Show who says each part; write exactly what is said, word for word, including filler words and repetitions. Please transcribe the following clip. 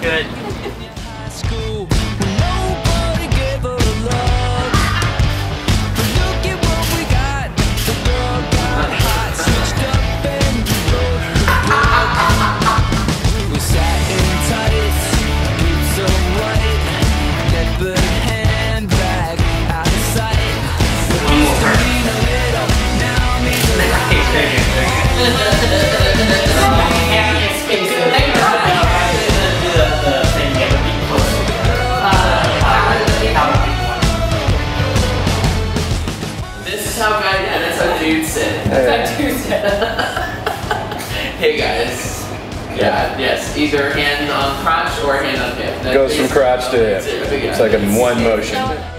Speaker 1: good.
Speaker 2: Hey guys. Yeah, yes. Either hand on crotch or hand on hip. That
Speaker 3: goes from crotch to hip. It's like a one motion.